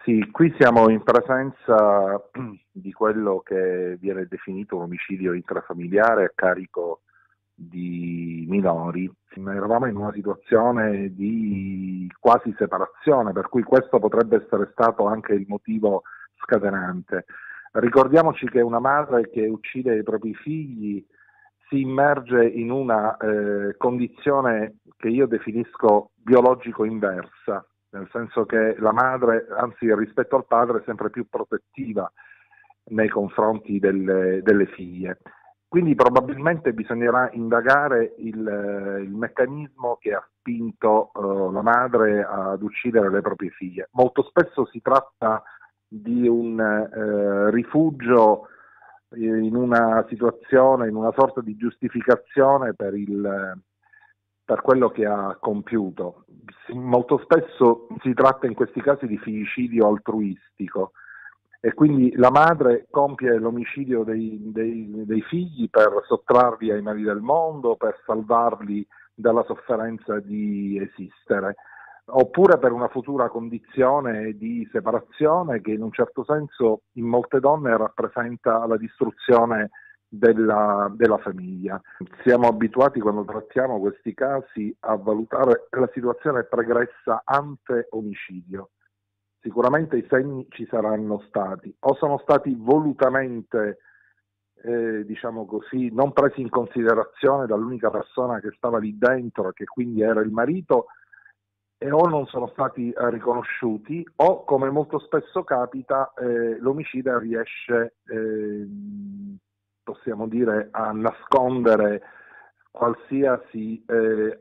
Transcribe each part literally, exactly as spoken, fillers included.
Sì, qui siamo in presenza di quello che viene definito un omicidio intrafamiliare a carico di minori. Eravamo in una situazione di quasi separazione, per cui questo potrebbe essere stato anche il motivo scatenante. Ricordiamoci che una madre che uccide i propri figli si immerge in una eh, condizione che io definisco biologico inversa, nel senso che la madre, anzi rispetto al padre, è sempre più protettiva nei confronti delle, delle figlie. Quindi probabilmente bisognerà indagare il, il meccanismo che ha spinto uh, la madre ad uccidere le proprie figlie. Molto spesso si tratta di un uh, rifugio in una situazione, in una sorta di giustificazione per, il, per quello che ha compiuto. Molto spesso si tratta in questi casi di figlicidio altruistico e quindi la madre compie l'omicidio dei, dei, dei figli per sottrarli ai mali del mondo, per salvarli dalla sofferenza di esistere, oppure per una futura condizione di separazione che in un certo senso in molte donne rappresenta la distruzione della, della famiglia. Siamo abituati, quando trattiamo questi casi, a valutare la situazione pregressa ante omicidio. Sicuramente i segni ci saranno stati, o sono stati volutamente, eh, diciamo così, non presi in considerazione dall'unica persona che stava lì dentro, che quindi era il marito, e o non sono stati eh, riconosciuti, o, come molto spesso capita, eh, l'omicida riesce, eh, possiamo dire, a nascondere qualsiasi eh,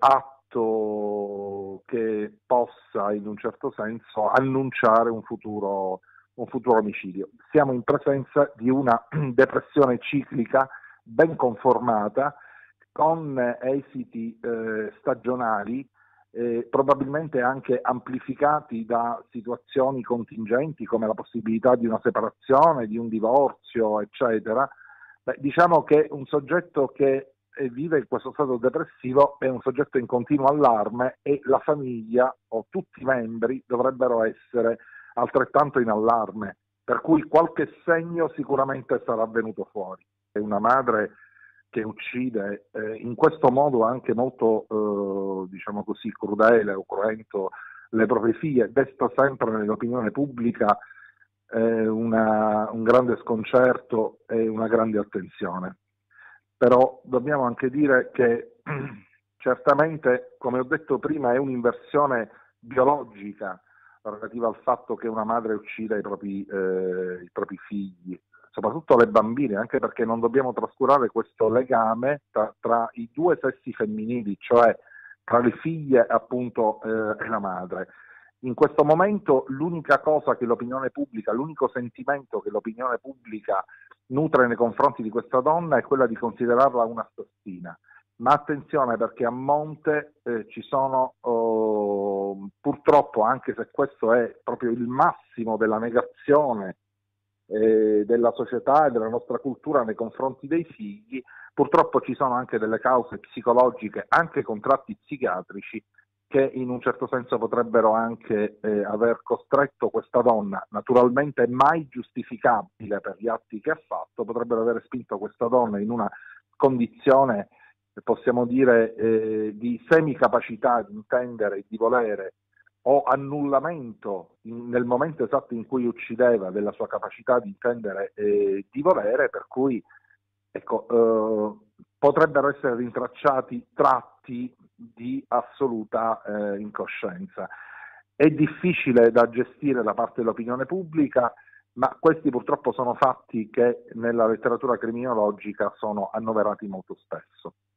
atto che possa in un certo senso annunciare un futuro, un futuro omicidio. Siamo in presenza di una depressione ciclica ben conformata, con esiti eh, stagionali, eh, probabilmente anche amplificati da situazioni contingenti come la possibilità di una separazione, di un divorzio, eccetera. Beh, diciamo che un soggetto che vive in questo stato depressivo è un soggetto in continuo allarme e la famiglia o tutti i membri dovrebbero essere altrettanto in allarme, per cui qualche segno sicuramente sarà venuto fuori. È una madre che uccide eh, in questo modo anche molto, eh, diciamo così, crudele o cruento le proprie figlie, desta sempre nell'opinione pubblica eh, una, un grande sconcerto e una grande attenzione. Però dobbiamo anche dire che certamente, come ho detto prima, è un'inversione biologica relativa al fatto che una madre uccida i propri, eh, i propri figli, soprattutto le bambine, anche perché non dobbiamo trascurare questo legame tra, tra i due sessi femminili, cioè tra le figlie appunto eh, e la madre. In questo momento l'unica cosa che l'opinione pubblica, l'unico sentimento che l'opinione pubblica nutre nei confronti di questa donna è quella di considerarla un'assassina. Ma attenzione, perché a monte eh, ci sono oh, purtroppo, anche se questo è proprio il massimo della negazione eh, della società e della nostra cultura nei confronti dei figli, purtroppo ci sono anche delle cause psicologiche, anche con tratti psichiatrici, che in un certo senso potrebbero anche eh, aver costretto questa donna, naturalmente mai giustificabile per gli atti che ha fatto, potrebbero aver spinto questa donna in una condizione, possiamo dire, eh, di semicapacità di intendere e di volere, o annullamento in, nel momento esatto in cui uccideva della sua capacità di intendere e di volere, per cui ecco, eh, potrebbero essere rintracciati tratti di assoluta eh, incoscienza. È difficile da gestire da parte dell'opinione pubblica, ma questi purtroppo sono fatti che nella letteratura criminologica sono annoverati molto spesso.